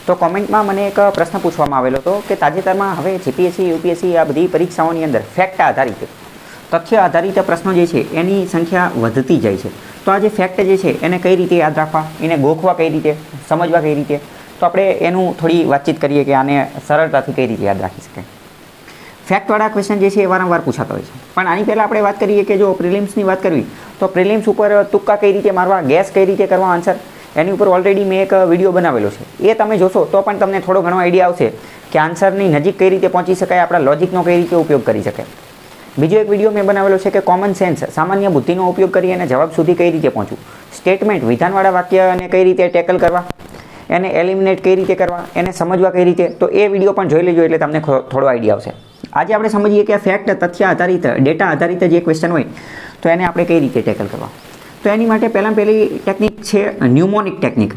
તો કોમેન્ટમાં મને એક પ્રશ્ન પૂછવામાં આવેલો હતો કે તાજેતરમાં હવે જીપીએસસી યુપીએસસી આ બધી પરીક્ષાઓની અંદર ફેક્ટ આધારિત તથ્ય આધારિત પ્રશ્નો જે છે એની સંખ્યા વધતી જાય છે. તો આ જે ફેક્ટ જે છે એને કઈ રીતે યાદ રાખવા, એને ગોખવા કઈ રીતે, સમજવા કઈ રીતે, તો આપણે એનું થોડી વાતચીત કરીએ કે આને સરળતાથી કઈ રીતે યાદ રાખી શકાય. ફેક્ટવાળા ક્વેશ્ચન જે છે એ વારંવાર પૂછાતા હોય છે, પણ આની પહેલાં આપણે વાત કરીએ કે જો પ્રિલિમ્સની વાત કરવી તો પ્રિલિમ્સ ઉપર તુક્કા કઈ રીતે મારવા, ગેસ કઈ રીતે કરવા આન્સર, એની ઉપર ઓલરેડી મેં એક વિડીયો બનાવેલો છે. એ તમે જોશો તો પણ તમને થોડો ઘણો આઈડિયા આવશે કે આન્સરની નજીક કઈ રીતે પહોંચી શકાય, આપણા લોજિકનો કઈ રીતે ઉપયોગ કરી શકાય. બીજો એક વિડીયો મેં બનાવેલો છે કે કોમન સેન્સ, સામાન્ય બુદ્ધિનો ઉપયોગ કરી અને જવાબ સુધી કઈ રીતે પહોંચવું, સ્ટેટમેન્ટ, વિધાનવાળા વાક્યને કઈ રીતે ટેકલ કરવા, એને એલિમિનેટ કઈ રીતે કરવા, એને સમજવા કઈ રીતે, તો એ વિડીયો પણ જોઈ લેજો એટલે તમને થોડો આઈડિયા આવશે. આજે આપણે સમજીએ કે ફેક્ટ, તથ્ય આધારિત, ડેટા આધારિત જે ક્વેશ્ચન હોય તો એને આપણે કઈ રીતે ટેકલ કરવા. તો એની માટે પહેલી ટેકનિક છે ન્યુમોનિક ટેકનિક.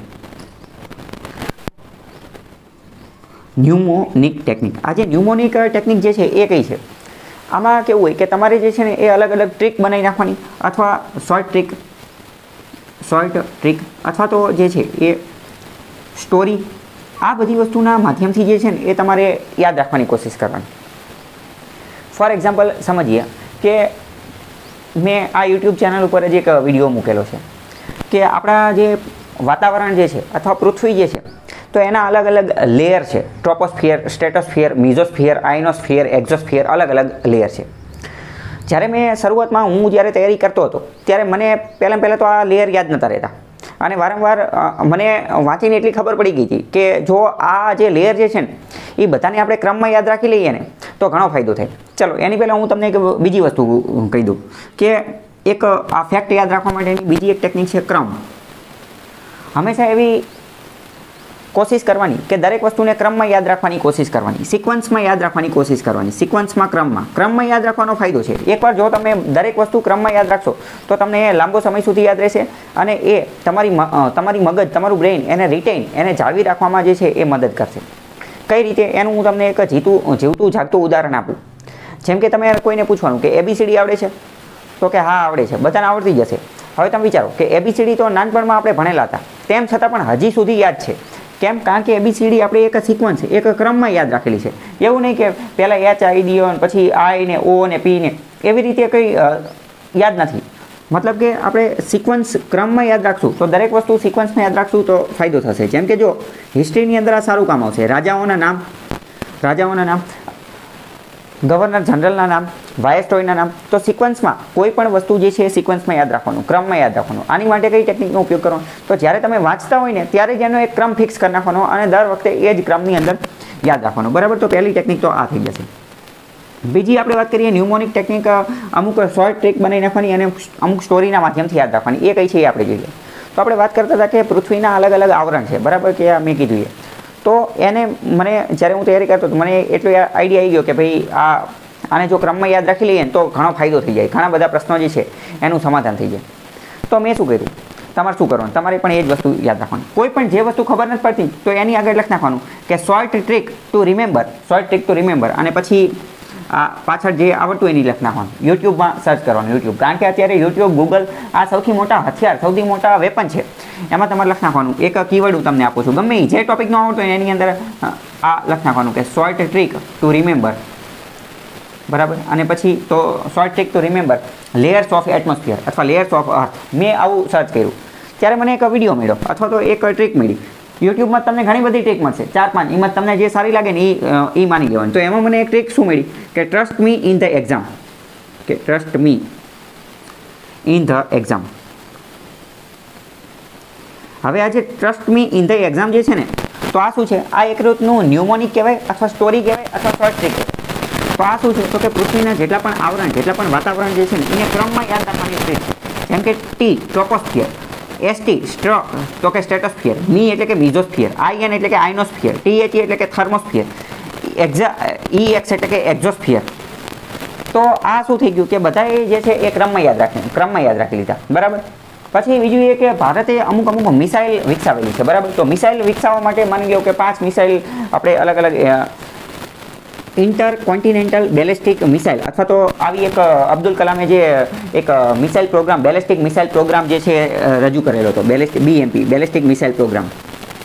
ન્યુમોનિક ટેકનિક, આ જે ન્યુમોનિક ટેકનિક જે છે એ કઈ છે? આમાં કેવું હોય કે તમારે જે છે ને એ અલગ અલગ ટ્રીક બનાવી નાખવાની, અથવા શોર્ટ ટ્રીક અથવા તો જે છે એ સ્ટોરી, આ બધી વસ્તુના માધ્યમથી જે છે ને એ તમારે યાદ રાખવાની કોશિશ કરવાની. ફોર એક્ઝામ્પલ સમજીએ કે મેં આ યુટ્યુબ ચેનલ ઉપર જ એક વિડીયો મૂકેલો છે કે આપણા જે વાતાવરણ જે છે અથવા પૃથ્વી જે છે તો એના અલગ અલગ લેયર છે. ટ્રોપોસ્ફિયર, સ્ટ્રેટોસ્ફિયર, મિઝોસ્ફિયર, આઇનોસ્ફિયર, એક્ઝોસ્ફિયર, અલગ અલગ લેયર છે. જ્યારે મેં શરૂઆતમાં હું જ્યારે તૈયારી કરતો હતો ત્યારે મને પહેલાં તો આ લેયર યાદ નહોતા રહેતા, અને વારંવાર મને વાંચીને એટલી ખબર પડી ગઈ હતી કે જો આ જે લેયર જે છે ને એ બધાને આપણે ક્રમમાં યાદ રાખી લઈએ ને તો ઘણો ફાયદો થાય. ચલો એની પહેલાં હું તમને એક બીજી વસ્તુ કહી દઉં કે એક આ ફેક્ટ યાદ રાખવા માટેની બીજી એક ટેકનિક છે ક્રમ. હંમેશા એવી કોશિશ કરવાની કે દરેક વસ્તુને ક્રમમાં યાદ રાખવાની કોશિશ કરવાની, સિક્વન્સમાં યાદ રાખવાની કોશિશ કરવાની, સિક્વન્સમાં ક્રમમાં યાદ રાખવાનો ફાયદો છે. એકવાર જો તમે દરેક વસ્તુ ક્રમમાં યાદ રાખશો તો તમને એ લાંબો સમય સુધી યાદ રહેશે અને એ તમારી મગજ, તમારું બ્રેઇન એને રિટેન, એને જાળવી રાખવામાં જે છે એ મદદ કરશે. કઈ રીતે એનું હું તમને એક જીવતું જાગતું ઉદાહરણ આપું. જેમ કે તમે કોઈને પૂછવાનું કે ABCD આવડે છે તો કે હા આવડે છે, બધાને આવડતી જશે. હવે તમે વિચારો કે ABCD તો નાનપણમાં આપણે ભણેલા હતા, તેમ છતાં પણ હજી સુધી યાદ છે. કેમ? કારણ કે ABCD આપણે એક સિક્વન્સ, એક ક્રમમાં યાદ રાખેલી છે. એવું નહીં કે પહેલાં HID પછી I ને O ને P ને એવી રીતે કંઈ યાદ નથી. મતલબ કે આપણે સિક્વન્સ ક્રમમાં યાદ રાખશું તો દરેક વસ્તુ સિક્વન્સમાં યાદ રાખશું તો ફાયદો થશે. જેમ કે જો હિસ્ટ્રીની અંદર આ સારું કામ આવશે. રાજાઓના નામ, ગવર્નર જનરલના નામ, વાયસરોયના નામ, તો સિક્વન્સમાં કોઈ પણ વસ્તુ જે છે એ સિક્વન્સમાં યાદ રાખવાનું, ક્રમમાં યાદ રાખવાનું. આની માટે કઈ ટેકનિકનો ઉપયોગ કરવાનો? તો જ્યારે તમે વાંચતા હોય ને ત્યારે જ એનો એક ક્રમ ફિક્સ કરી નાખવાનો અને દર વખતે એ જ ક્રમની અંદર યાદ રાખવાનો. બરાબર? તો પહેલી ટેકનિક તો આ થઈ જશે. બીજી આપણે વાત કરીએ ન્યુમોનિક ટેકનિક, અમુક શોર્ટ ટ્રીક બનાવી નાખવાની અને અમુક સ્ટોરીના માધ્યમથી યાદ રાખવાની. એ કઈ છે એ આપણે જોઈએ. તો આપણે વાત કરતા હતા કે પૃથ્વીના અલગ અલગ આવરણ છે. બરાબર? કે આ મેં કીધું એ તો એને મને જ્યારે હું તૈયારી કરતો હતો મને એટલો આઈડિયા આવી ગયો કે ભાઈ આને જો ક્રમમાં યાદ રાખી લઈએ તો ઘણો ફાયદો થઈ જાય, ઘણા બધા પ્રશ્નો જે છે એનું સમાધાન થઈ જાય. તો મેં શું કર્યું? તમારે શું કરવાનું? તમારે પણ એ જ વસ્તુ યાદ રાખવાની. કોઈ પણ જે વસ્તુ ખબર નથી પડતી તો એની આગળ લખી નાખવાનું કે શોર્ટ ટ્રીક ટુ રિમેમ્બર, અને પછી આ પાછળ જે આવડતું એની લખી નાખવાનું. યુટ્યુબમાં સર્ચ કરવાનું, યુટ્યુબ. કારણ કે અત્યારે યુટ્યુબ, ગૂગલ આ સૌથી મોટા હથિયાર, સૌથી મોટા વેપન છે. એમાં તમારે લખી નાખવાનું એક કીવર્ડ હું તમને આપું છું, ગમે જે ટોપિક ન આવડતો હોય એની અંદર આ લખી નાખવાનું કે શોર્ટ ટ્રીક ટુ રિમેમ્બર. બરાબર? અને પછી તો short trick to remember layers of atmosphere અથવા લેયર્સ ઓફ અર્થ. મેં આવું સર્ચ કર્યું ત્યારે મને એક વિડીયો મળ્યો અથવા તો એક ટ્રીક મળી. યુટ્યુબમાં તમને ઘણી બધી ટ્રીક મળશે, 4-5, એમાં તમને જે સારી લાગે ને એ માની લેવાની. તો એમાં મને એક ટ્રીક શું મળી કે trust me in the exam, કે trust me in the exam. હવે આ જે trust me in the exam જે છે ને તો આ શું છે? આ એક રીતનું ન્યુમોનિક કહેવાય અથવા સ્ટોરી કહેવાય અથવા શોર્ટ ટ્રીક કહેવાય. તો આ શું છે? તો કે પૃથ્વીના જેટલા પણ આવરણ, જેટલા પણ વાતાવરણ જે છે ને એને ક્રમમાં યાદ રાખવાની ટ્રીક. જેમ કે T ટ્રોપોસ્ફિયર, ST તો કે સ્ટ્રેટોસ્ફિયર, મી એટલે કે મિઝોસ્ફિયર, IN એટલે કે આઇનોસ્ફિયર, THE એટલે કે થર્મોસ્ફિયર, EX એટલે કે એક્ઝોસ્ફિયર. તો આ શું થઈ ગયું કે બધાએ જે છે એ ક્રમમાં યાદ રાખી લીધા. બરાબર? પછી બીજું એ કે ભારતે અમુક મિસાઇલ વિકસાવેલી છે. બરાબર? તો મિસાઇલ વિકસાવવા માટે માની લો કે 5 મિસાઇલ આપણે અલગ અલગ ઇન્ટરકોન્ટિનેન્ટલ બેલિસ્ટિક મિસાઇલ અથવા તો આવી એક અબ્દુલ કલામે જે એક missile program, ballistic missile program જે છે રજૂ કરેલો હતો, BMP બેલિસ્ટિક મિસાઇલ પ્રોગ્રામ.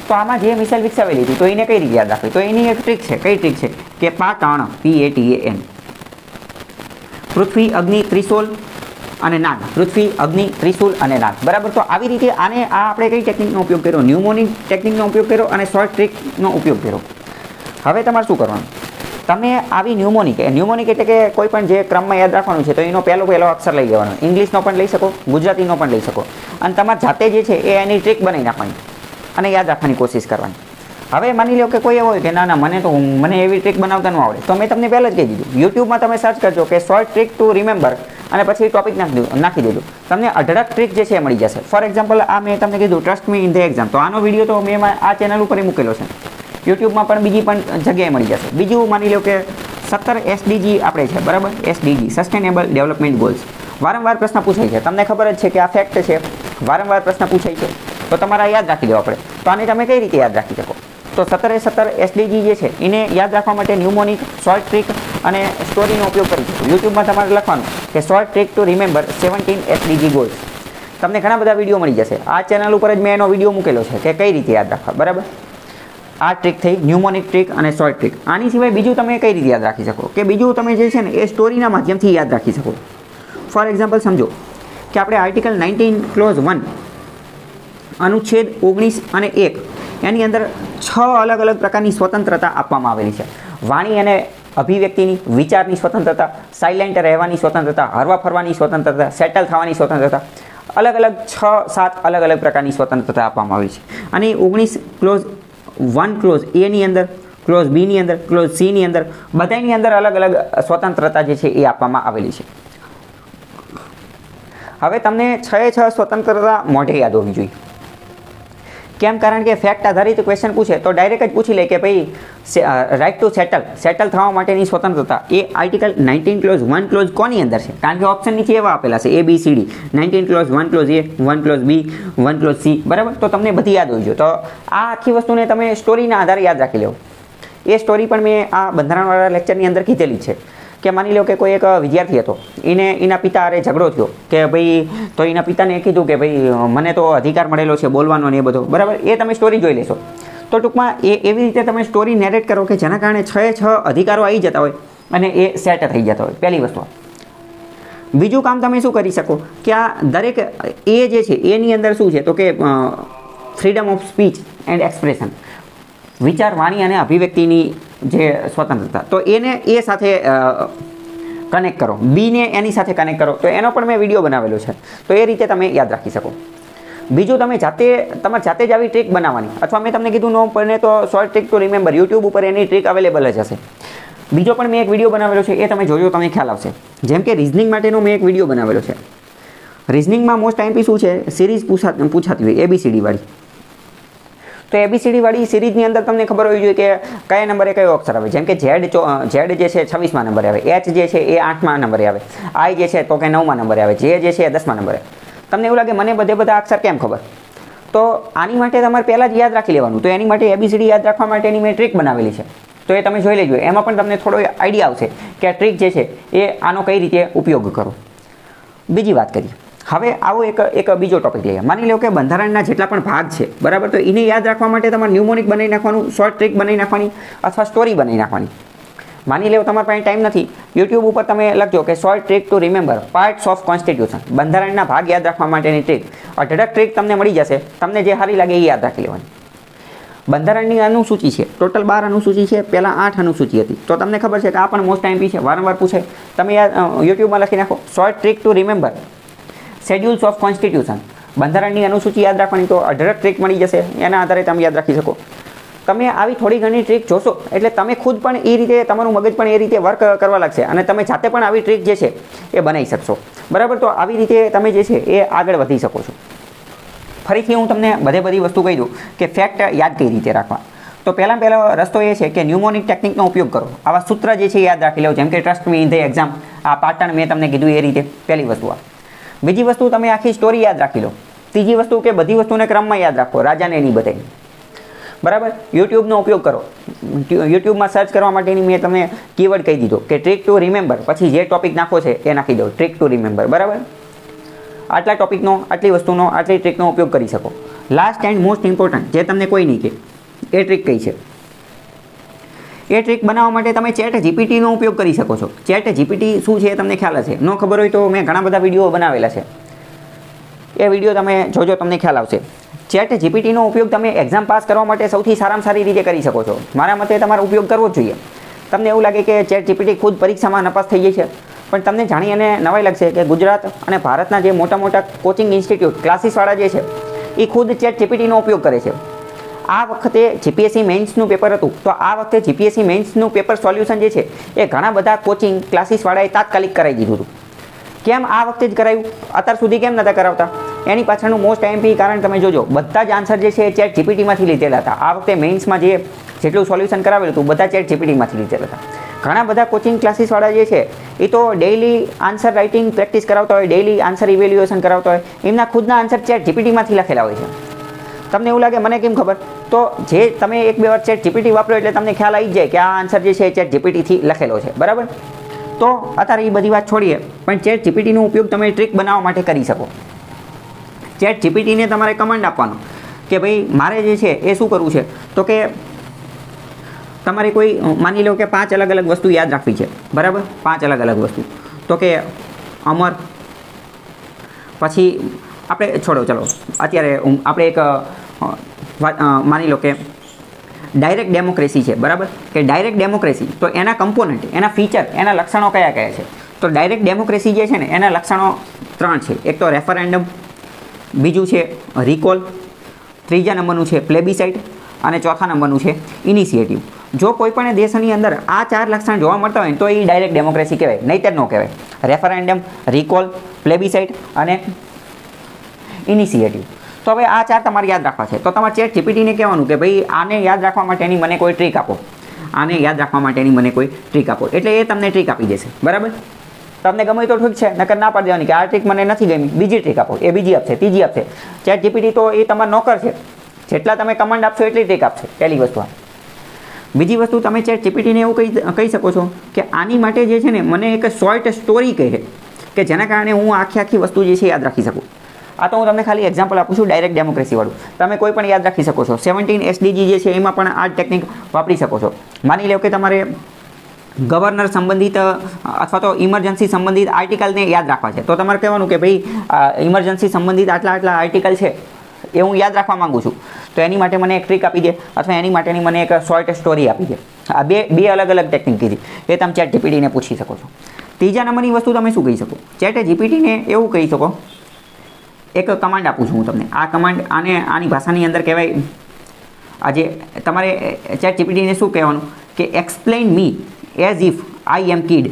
તો આમાં જે મિસાઇલ વિકસાવેલી હતી તો એને કઈ રીતે યાદ રાખવી? તો એની એક ટ્રીક છે. કઈ ટ્રીક છે? કે પાટણ, PATAN, પૃથ્વી, અગ્નિ, ત્રિશૂલ અને નાગ. પૃથ્વી, અગ્નિ, ત્રિશૂલ અને નાગ. બરાબર. તો આવી રીતે આને આપણે કઈ ટેકનિકનો ઉપયોગ કર્યો? ન્યુમોનિક ટેકનિકનો ઉપયોગ કર્યો અને શોર્ટ ટ્રીકનો ઉપયોગ કર્યો. હવે તમારે શું કરવાનું? તમે આવી ન્યુમોનિક એટલે કે કોઈ પણ જે ક્રમમાં યાદ રાખવાનું છે તો એનો પહેલો અક્ષર લઈ લેવાનો. ઇંગ્લિશનો પણ લઈ શકો, ગુજરાતીનો પણ લઈ શકો, અને તમારે જાતે જે છે એ એની ટ્રીક બનાવી નાખવાની અને યાદ રાખવાની કોશિશ કરવાની. હવે માની લો કે કોઈ એવો હોય કે ના મને એવી ટ્રીક બનાવતા ન આવડે, તો મેં તમને પહેલાં જ કહી દીધું, યુટ્યુબમાં તમે સર્ચ કરજો કે શોર્ટ ટ્રીક ટુ રિમેમ્બર અને પછી ટોપિક નાખી દીધું, તમને અઢળક ટ્રીક જે છે એ મળી જશે. ફોર એક્ઝામ્પલ આ મેં તમને કીધું trust me in the exam, તો આનો વિડીયો તો મેં આ ચેનલ ઉપર મૂકેલો છે. યુટ્યુબમાં પણ બીજી પણ જગ્યાએ મળી જશે. બીજું માની લો કે 17 SDG આપણે છે, બરાબર. SDG sustainable development goals. વારંવાર પ્રશ્ન પૂછાય છે, તમને ખબર જ છે કે આ ફેક્ટ છે, વારંવાર પ્રશ્ન પૂછાય છે, તો તમારે યાદ રાખી દેવા પડે. તો આને તમે કઈ રીતે યાદ રાખી શકો? તો 17 SDG જે છે એને યાદ રાખવા માટે ન્યુમોનિક, શોર્ટ ટ્રીક અને સ્ટોરીનો ઉપયોગ કરી શકો. યુટ્યુબમાં તમારે લખવાનું કે short trick to remember 17 SDG goals. તમને ઘણા બધા વિડીયો મળી જશે. આ ચેનલ ઉપર જ મેં એનો વિડીયો મૂકેલો છે કે કઈ રીતે યાદ રાખવા, બરાબર. આ ટ્રીક થઈ ન્યુમોનિક ટ્રીક અને શોર્ટ ટ્રીક. આની સિવાય બીજું તમે કઈ રીતે યાદ રાખી શકો? કે બીજું તમે જે છે ને એ સ્ટોરીના માધ્યમથી યાદ રાખી શકો. ફોર એક્ઝામ્પલ સમજો કે આપણે આર્ટિકલ 19 ક્લોઝ 1 અનુચ્છેદ 19 અને 1 એની અંદર 6 અલગ અલગ પ્રકારની સ્વતંત્રતા આપવામાં આવેલી છે. વાણી અને અભિવ્યક્તિની, વિચારની સ્વતંત્રતા, સાયલેન્ટ રહેવાની સ્વતંત્રતા, હરવા ફરવાની સ્વતંત્રતા, સેટલ થવાની સ્વતંત્રતા, અલગ અલગ 6-7 અલગ અલગ પ્રકારની સ્વતંત્રતા આપવામાં આવી છે. અને 19 ક્લોઝ 1 ક્લોઝ Aની અંદર, ક્લોઝ Bની અંદર, ક્લોઝ Cની અંદર, બધાની અંદર અલગ અલગ સ્વતંત્રતા જે છે એ આપવામાં આવેલી છે. હવે તમને 6 સ્વતંત્રતા મોઢે યાદ હોવી જોઈએ. કેમ? કારણ કે ફેક્ટ આધારિત ક્વેશ્ચન પૂછે તો ડાયરેક્ટ જ પૂછી લે કે ભાઈ રાઇટ ટુ સેટલ થવા માટેની સ્વતંત્રતા એ આર્ટિકલ 19 ક્લોઝ 1 ક્લોઝ કોની અંદર છે? કારણ કે ઓપ્શન નીચે એવા આપેલા છે ABCD, 19 close 1 close A, 1 close B, 1 close C, બરાબર. તો તમને બધી યાદ હોવી જોઈએ. તો આ આખી વસ્તુને તમે સ્ટોરીના આધારે યાદ રાખી લો. એ સ્ટોરી પણ મેં આ બંધારણવાળા લેક્ચરની અંદર કીધેલી છે કે માની લો કે કોઈ એક વિદ્યાર્થી હતો, એના પિતા અરે ઝઘડો થયો કે ભાઈ, તો એના પિતાને કીધું કે ભાઈ મને તો અધિકાર મળેલો છે બોલવાનો ને એ બધો, બરાબર. એ તમે સ્ટોરી જોઈ લેશો. તો ટૂંકમાં એવી રીતે તમે સ્ટોરી નેરેટ કરો કે જેના કારણે 6 અધિકારો આવી જતા હોય અને એ સેટ થઈ જતા હોય. પહેલી વસ્તુ. બીજું કામ તમે શું કરી શકો કે આ દરેક એ જે છે એની અંદર શું છે તો કે freedom of speech and expression, વિચાર, વાણી અને અભિવ્યક્તિની જે સ્વતંત્રતા, તો એને એ સાથે કનેક્ટ કરો. બીને એની સાથે કનેક્ટ કરો. તો એનો પણ મેં વિડીયો બનાવેલો છે, તો એ રીતે તમે યાદ રાખી શકો. બીજું તમે તમારે જાતે જ આવી ટ્રીક બનાવવાની, અથવા મેં તમને કીધું નો પડે તો short trick to remember, YouTube ઉપર એની ટ્રીક અવેલેબલ જ હશે. બીજો પણ મેં એક વિડીયો બનાવેલો છે, એ તમે જોજો, તમને ખ્યાલ આવશે. જેમ કે રિઝનિંગ માટેનો મેં એક વિડીયો બનાવેલો છે. રિઝનિંગમાં મોસ્ટ ટાઈમ શું છે, સિરીઝ પૂછાતી હોય ABCD વાળી. તો ABCD વાળી સિરીઝની અંદર તમને ખબર હોવી જોઈએ કે કયા નંબરે કયો અક્ષર આવે. જેમ કે Z જે છે 26મા નંબરે આવે, H જે છે એ 8મા નંબરે આવે, I જે છે તો કે 9મા નંબરે આવે, J જે છે એ 10મા નંબરે. તમને એવું લાગે મને બધા અક્ષર કેમ ખબર? તો આની માટે તમારે પહેલાં જ યાદ રાખી લેવાનું. તો એની માટે ABCD યાદ રાખવા માટેની મેં ટ્રીક બનાવેલી છે, તો એ તમે જોઈ લેજો. એમાં પણ તમને થોડો આઈડિયા આવશે કે આ ટ્રીક જે છે એ આનો કઈ રીતે ઉપયોગ કરો. બીજી વાત કરીએ. હવે આવો એક બીજો ટોપિક લઈએ. માની લો કે બંધારણના જેટલા પણ ભાગ છે, બરાબર, તો એને યાદ રાખવા માટે તમારે ન્યુમોનિક બનાવી નાખવાનું, શોર્ટ ટ્રીક બનાવી નાખવાની અથવા સ્ટોરી બનાવી નાખવાની. માની લો તમારા પાસે ટાઈમ નથી, યુટ્યુબ ઉપર તમે લખજો કે short trick to remember parts of constitution, બંધારણના ભાગ યાદ રાખવા માટેની ટ્રીક. અઢળક ટ્રીક તમને મળી જશે. તમને જે સારી લાગે એ યાદ રાખી લેવાની. બંધારણની અનુસૂચિ છે, ટોટલ 12 અનુસૂચિ છે. પહેલાં 8 અનુસૂચિ હતી. તો તમને ખબર છે કે આ પણ મોસ્ટ ટાઈમ છે, વારંવાર પૂછે. તમે યુટ્યુબમાં લખી નાખો short trick to remember schedules of constitution, બંધારણની અનુસૂચિ યાદ રાખવાની, તો અઢળક ટ્રીક મળી જશે. એના આધારે તમે યાદ રાખી શકો. તમે આવી થોડી ઘણી ટ્રીક જોશો એટલે તમે ખુદ પણ એ રીતે, તમારું મગજ પણ એ રીતે વર્ક કરવા લાગશે અને તમે જાતે પણ આવી ટ્રીક જે છે એ બનાવી શકશો, બરાબર. તો આવી રીતે તમે જે છે એ આગળ વધી શકો છો. ફરીથી હું તમને બધી વસ્તુ કહી દઉં કે ફેક્ટ યાદ કઈ રીતે રાખવા. તો પહેલો રસ્તો એ છે કે ન્યુમોનિક ટેકનિકનો ઉપયોગ કરો. આવા સૂત્ર જે છે યાદ રાખી લો, જેમ કે trust me in the exam, આ પાટણ મેં તમને કીધું એ રીતે. પહેલી વસ્તુ આ. બીજી વસ્તુ તમે આખી સ્ટોરી યાદ રાખી લો. ત્રીજી વસ્તુ કે બધી વસ્તુને ક્રમમાં યાદ રાખો, રાજાને એની બધાની, બરાબર. યુટ્યુબનો ઉપયોગ કરો. યુટ્યુબમાં સર્ચ કરવા માટેની મેં તમને કીવર્ડ કહી દીધો કે ટ્રીક ટુ રિમેમ્બર, પછી જે ટોપિક નાખો છે એ નાખી દો, ટ્રીક ટુ રિમેમ્બર, બરાબર. આટલા ટોપિકનો, આટલી વસ્તુનો, આટલી ટ્રીકનો ઉપયોગ કરી શકો. લાસ્ટ એન્ડ મોસ્ટ ઇમ્પોર્ટન્ટ જે તમને કોઈ નહીં કહે એ ટ્રીક કઈ છે? એ ટ્રીક બનાવવા માટે તમે ચેટ જીપીટીનો ઉપયોગ કરી શકો છો. ચેટ જીપીટી શું છે એ તમને ખ્યાલ હશે. ન ખબર હોય તો મેં ઘણા બધા વિડીયો બનાવેલા છે, એ વિડીયો તમે જોજો, તમને ખ્યાલ આવશે. ચેટ જીપીટીનો ઉપયોગ તમે એક્ઝામ પાસ કરવા માટે સૌથી સારામાં સારી રીતે કરી શકો છો. મારા મતે તમારો ઉપયોગ કરવો જ જોઈએ. તમને એવું લાગે કે ચેટ જીપીટી ખુદ પરીક્ષામાં નપાસ થઈ જાય છે, પણ તમને જાણી અને નવાઈ લાગશે કે ગુજરાત અને ભારતના જે મોટા મોટા કોચિંગ ઇન્સ્ટિટ્યૂટ ક્લાસીસવાળા જે છે એ ખુદ ચેટ જીપીટીનો ઉપયોગ કરે છે. આ વખતે જીપીએસસી મેઇન્સનું પેપર હતું, તો આ વખતે જીપીએસસી મેઇન્સનું પેપર સોલ્યુશન જે છે એ ઘણા બધા કોચિંગ ક્લાસીસવાળાએ તાત્કાલિક કરાવી દીધું હતું. કેમ આ વખતે જ કરાવ્યું? અત્યાર સુધી કેમ નહોતા કરાવતા? એની પાછળનું મોસ્ટ આઈએમપી કારણ તમે જોજો, બધા જ આન્સર જે છે એ ચેટ જીપીટીમાંથી લીધેલા હતા. આ વખતે મેઇન્સમાં જેટલું સોલ્યુશન કરાવેલું હતું બધા ચેટ જીપીટીમાંથી લીધેલા હતા. ઘણા બધા કોચિંગ ક્લાસીસવાળા જે છે એ તો ડેઇલી આન્સર રાઇટિંગ પ્રેક્ટિસ કરાવતા હોય, ડેઇલી આન્સર ઇવેલ્યુએશન કરાવતા હોય, એમના ખુદના આન્સર ચેટ જીપીટીમાંથી લખેલા હોય છે. તમને એવું લાગે મને કેમ ખબર? તો જે તમે એક બે વાર ચેટ જીપીટી વાપરો એટલે તમને ખ્યાલ આવી જાય કે આ આન્સર જે છે એ ચેટ જીપીટીથી લખેલો છે, બરાબર? તો અત્યારે એ બધી વાત છોડીએ, પણ ચેટ જીપીટીનો ઉપયોગ તમે ટ્રીક બનાવવા માટે કરી શકો. ચેટ જીપીટીને તમારે કમાન્ડ આપવાનો કે ભાઈ મારે જે છે એ શું કરવું છે, તો કે તમારે કોઈ માની લો કે 5 અલગ અલગ વસ્તુ યાદ રાખવી છે, બરાબર? 5 અલગ અલગ વસ્તુ. તો કે અમર, પછી આપણે છોડો, ચલો અત્યારે આપણે એક માની લો કે ડાયરેક્ટ ડેમોક્રેસી છે, બરાબર? કે ડાયરેક્ટ ડેમોક્રેસી, તો એના કમ્પોનન્ટ, એના ફીચર, એના લક્ષણો કયા કયા છે? તો ડાયરેક્ટ ડેમોક્રેસી જે છે ને એના લક્ષણો 3 છે. એક તો રેફરેન્ડમ, બીજું છે રિકોલ, ત્રીજા નંબરનું છે પ્લેબિસાઇટ અને ચોથા નંબરનું છે ઇનિશિયેટિવ. જો કોઈ પણ દેશની અંદર આ 4 લક્ષણ જોવા મળતા હોય તો એ ડાયરેક્ટ ડેમોક્રેસી કહેવાય, નહીંતર ન કહેવાય. રેફરેન્ડમ, રિકોલ, પ્લેબિસાઇટ અને ઇનિશિયેટિવ. તો હવે આ 4 તમારે યાદ રાખવા છે. તો તમારે ચેટ જીપીટીને કહેવાનું કે ભાઈ આને યાદ રાખવા માટેની મને કોઈ ટ્રીક આપો, આને યાદ રાખવા માટેની મને કોઈ ટ્રીક આપો. એટલે એ તમને ટ્રીક આપી દેશે, બરાબર? તમને ગમે તો ઠીક છે, નકર ના પાડી દેવાની કે આ ટ્રીક મને નથી ગમી, બીજી ટ્રીક આપો. એ બીજી આપશે, ત્રીજી આપશે. ચેટ જીપીટી તો એ તમારો નોકર છે, જેટલા તમે કમાન્ડ આપશો એટલી ટ્રીક આપશે. પહેલી વસ્તુ. બીજી વસ્તુ, તમે ચેટ જીપીટીને એવું કહી શકો છો કે આની માટે જે છે ને મને એક શોર્ટ સ્ટોરી કહે કે જેના કારણે હું આખી વસ્તુ જે છે યાદ રાખી શકું. આ તો હું તમને ખાલી એક્ઝામ્પલ આપું છું ડાયરેક્ટ ડેમોક્રેસીવાળું. તમે કોઈ પણ યાદ રાખી શકો છો. 17 SDG જે છે એમાં પણ આ ટેકનિક વાપરી શકો છો. માની લો કે તમારે ગવર્નર સંબંધિત અથવા તો ઇમરજન્સી સંબંધિત આર્ટિકલને યાદ રાખવા છે, તો તમારે કહેવાનું કે ભાઈ ઇમરજન્સી સંબંધિત આટલા આર્ટિકલ છે એ હું યાદ રાખવા માંગુ છું, તો એની માટે મને એક ટ્રીક આપી દે અથવા એની માટેની મને એક શોર્ટ સ્ટોરી આપી દે. આ બે અલગ અલગ ટેકનિક કીધી, એ તમે ચેટ જીપીટીને પૂછી શકો છો. ત્રીજા નંબરની વસ્તુ તમે શું કહી શકો? ચેટ જીપીટીને એવું કહી શકો, એક કમાન્ડ આપું છું હું તમને. આ કમાન્ડ આની ભાષાની અંદર કહેવાય, આજે તમારે ચેટ જીપીટીને શું કહેવાનું કે explain me as if I am kid.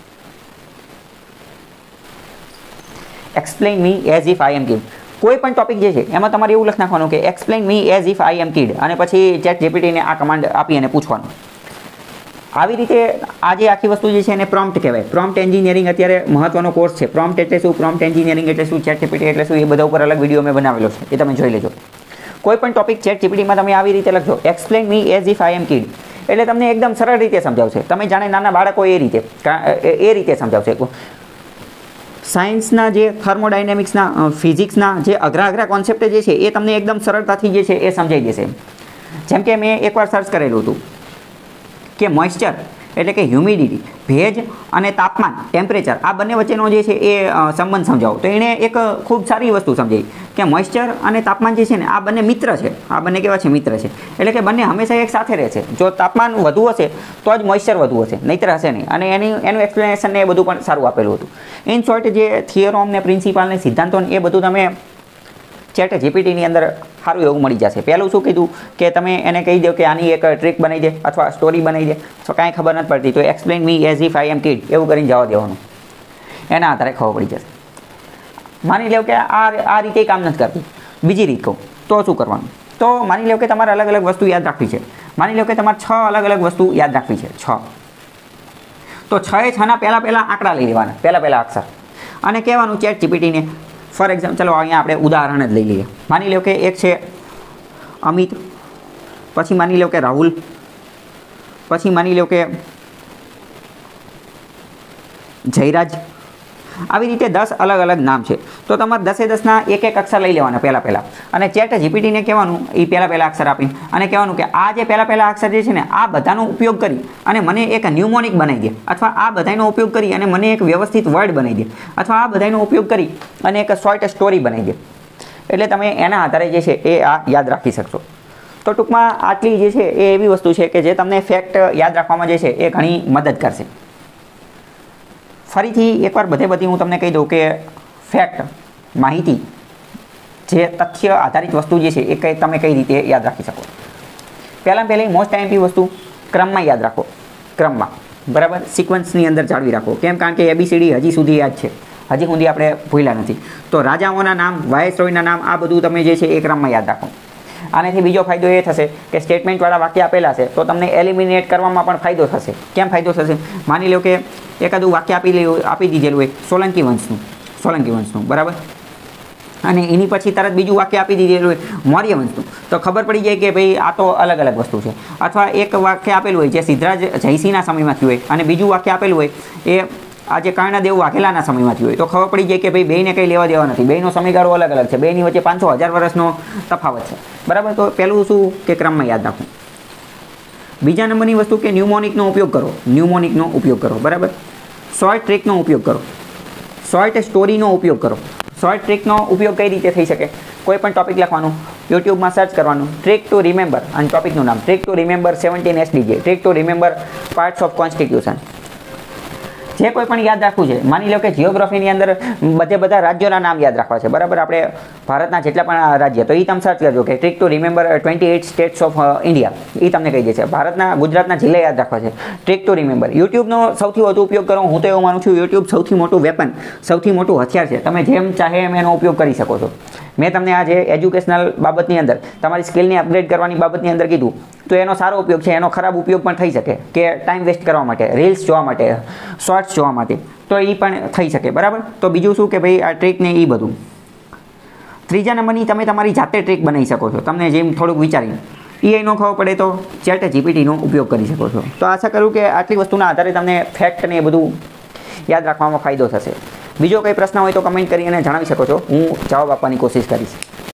Explain me as if I am kid. કોઈ પણ ટોપિક જે છે એમાં તમારે એવું લખી નાખવાનું કે explain me as if I am kid, અને પછી ચેટ જીપીટીને આ કમાન્ડ આપી અને પૂછવાનું. આવી રીતે આ જે આખી વસ્તુ જે છે એને પ્રોમ્પ્ટ કહેવાય. પ્રોમ્પ્ટ એન્જિનિયરિંગ અત્યારે મહત્વનો કોર્સ છે. પ્રોમ્પ્ટ એટલે શું, પ્રોમ્પ્ટ એન્જિનિયરિંગ એટલે શું, ચેટ જીપીટી એટલે શું, એ બધા ઉપર અલગ વિડીયો મેં બનાવેલો છે, એ તમે જોઈ લેજો. કોઈ પણ ટોપિક ચેટ જીપીટીમાં તમે આવી રીતે લખજો, explain me as if I am kid, એટલે તમને એકદમ સરળ રીતે સમજાવશે. તમે જાણે નાના બાળકો એ રીતે સમજાવશે. સાયન્સના જે થર્મોડાયનેમિક્સના, ફિઝિક્સના જે અઘરા કોન્સેપ્ટ જે છે એ તમને એકદમ સરળતાથી જે છે એ સમજાઈ દેશે. જેમ કે મેં એકવાર સર્ચ કરેલું હતું કે મોઇસ્ચર એટલે કે હ્યુમિડિટી, ભેજ અને તાપમાન, ટેમ્પરેચર, આ બંને વચ્ચેનો જે છે એ સંબંધ સમજાવો. તો એણે એક ખૂબ સારી વસ્તુ સમજાવી કે મોઇસ્ચર અને તાપમાન જે છે ને આ બંને મિત્ર છે. આ બંને કેવા છે? મિત્ર છે. એટલે કે બંને હંમેશા એક સાથે રહે છે. જો તાપમાન વધુ હશે તો જ મોઇસ્ચર વધુ હશે, નહીંતર હશે નહીં. અને એનું એક્સપ્લેનેશન ને એ બધું પણ સારું આપેલું હતું. ઇન શોર્ટ, જે થિયરમ ને પ્રિન્સિપાલ ને સિદ્ધાંતો એ બધું તમે ચેટ જીપીટીની અંદર સારું એવું મળી જશે. પહેલું શું કીધું કે તમે એને કહી દો કે આની એક ટ્રીક બનાવી દે અથવા સ્ટોરી બનાવી દે, તો કાંઈ ખબર નથી પડતી તો explain me as if I am kid એવું કરીને જવા દેવાનું. એના આધારે ખબર પડી જશે. માની લો કે આ રીતે કામ નથી કરતી, બીજી રીત કહું તો શું કરવાનું? તો માની લો કે તમારે અલગ અલગ વસ્તુ યાદ રાખવી છે. માની લો કે તમારે 6 અલગ અલગ વસ્તુ યાદ રાખવી છે. 6 તો 6 પહેલાં આંકડા લઈ લેવાના, પહેલા અક્ષર, અને કહેવાનું ચેટ જીપીટીને. ફોર એક્ઝામ્પલ, ચલો અહીંયા આપણે ઉદાહરણ જ લઈ લઈએ. માની લો કે એક છે અમિત, પછી માની લો કે રાહુલ, પછી માની લો કે જયરાજ, આવી રીતે 10 અલગ અલગ નામ છે. તો તમારે 10ના એક એક અક્ષર લઈ લેવાના પહેલાં અને ચેટ જીપીટીને કહેવાનું એ પહેલાં અક્ષર આપીને અને કહેવાનું કે આ જે પહેલાં અક્ષર જે છે ને આ બધાનો ઉપયોગ કરી અને મને એક ન્યુમોનિક બનાવી દે, અથવા આ બધાનો ઉપયોગ કરી અને મને એક વ્યવસ્થિત વર્ડ બનાવી દે, અથવા આ બધાનો ઉપયોગ કરી અને એક શોર્ટ સ્ટોરી બનાવી દે. એટલે તમે એના આધારે જે છે એ આ યાદ રાખી શકશો. તો ટૂંકમાં આટલી જે છે એ એવી વસ્તુ છે કે જે તમને ફેક્ટ યાદ રાખવામાં જે છે એ ઘણી મદદ કરશે. ફરીથી એકવાર બધી હું તમને કહી દઉં કે ફેક્ટ માહિતી જે તથ્ય આધારિત વસ્તુ જે છે એ તમે કઈ રીતે યાદ રાખી શકો. પહેલી મોસ્ટ આઈએમપી વસ્તુ ક્રમમાં યાદ રાખો, ક્રમમાં, બરાબર, સિક્વન્સની અંદર જાળવી રાખો. કેમ? કારણ કે ABCD હજી સુધી યાદ છે, હજી સુધી આપણે ભૂલ્યા નથી. તો રાજાઓના નામ, વાયસરોયના નામ, આ બધું તમે જે છે એ ક્રમમાં યાદ રાખો. આનાથી બીજો ફાયદો એ થશે કે સ્ટેટમેન્ટવાળા વાક્ય આપેલા છે તો તમને એલિમિનેટ કરવામાં પણ ફાયદો થશે. કેમ ફાયદો થશે? માની લો કે એકાદું વાક્ય આપી દીધેલું હોય સોલંકી વંશનું, બરાબર, અને એની પછી તરત બીજું વાક્ય આપી દીધેલું હોય મૌર્ય વંશનું, તો ખબર પડી જાય કે ભાઈ આ તો અલગ અલગ વસ્તુ છે. અથવા એક વાક્ય આપેલું હોય જે સિદ્ધરાજ જયસિંહના સમયમાં થયું હોય અને બીજું વાક્ય આપેલું હોય એ આજે કર્ણદેવ વાઘેલાના સમયમાંથી હોય, તો ખબર પડી જાય કે ભાઈ બેયને કંઈ લેવા દેવા નથી, બેયનો સમયગાળો અલગ અલગ છે, બેયની વચ્ચે 500,000 વર્ષનો તફાવત છે, બરાબર. તો પહેલું શું કે ક્રમમાં યાદ રાખવું. બીજા નંબરની વસ્તુ કે ન્યુમોનિકનો ઉપયોગ કરો, બરાબર. શોર્ટ ટ્રિકનો ઉપયોગ કરો, શોર્ટ સ્ટોરીનો ઉપયોગ કરો. શોર્ટ ટ્રિકનો ઉપયોગ કઈ રીતે થઈ શકે? કોઈ પણ ટોપિક લખવાનું, યુટ્યુબમાં સર્ચ કરવાનું, ટ્રિક ટુ રિમેમ્બર, અને ટોપિકનું નામ trick to remember 17 SDJ, trick to remember parts of constitution. જે કોઈ પણ યાદ રાખવું છે, માની લો કે જિયોગ્રાફીની અંદર બધા રાજ્યોના નામ યાદ રાખવા છે, બરાબર, આપણે ભારતના જેટલા પણ રાજ્ય, તો એ તમે સર્ચ કરજો કે trick to remember 28 states of India, એ તમને કહી દેશે. ગુજરાતના જિલ્લા યાદ રાખવા છે, ટ્રિક ટુ રિમેમ્બર. યુટ્યુબનો સૌથી વધુ ઉપયોગ કરો, હું તો એવું માનું છું યુટ્યુબ સૌથી મોટું વેપન, સૌથી મોટું હથિયાર છે. તમે જેમ ચાહે એમ એનો ઉપયોગ કરી શકો છો. મેં તમને આજે એજ્યુકેશનલ બાબતની અંદર તમારી સ્કિલને અપગ્રેડ કરવાની બાબતની અંદર કીધું, તો એનો સારો ઉપયોગ છે, એનો ખરાબ ઉપયોગ પણ થઈ શકે કે ટાઈમ વેસ્ટ કરવા માટે, રીલ્સ જોવા માટે, શોર્ટ્સ જોવા માટે, તો એ પણ થઈ શકે, બરાબર. તો બીજું શું કે ભાઈ આ ટ્રીક ને એ બધું. ત્રીજા નંબરની તમે તમારી જાતે ટ્રીક બનાવી શકો છો, તમને જેમ થોડુંક વિચારીને. એ ન ખબર પડે તો ચેટ જીપીટીનો ઉપયોગ કરી શકો છો. તો આશા કરું કે આટલી વસ્તુના આધારે તમને ફેક્ટ ને એ બધું યાદ રાખવામાં ફાયદો થશે. બીજો કંઈ પ્રશ્ન હોય તો કમેન્ટ કરી અને જણાવી શકો છો, હું જવાબ આપવાની કોશિશ કરીશ.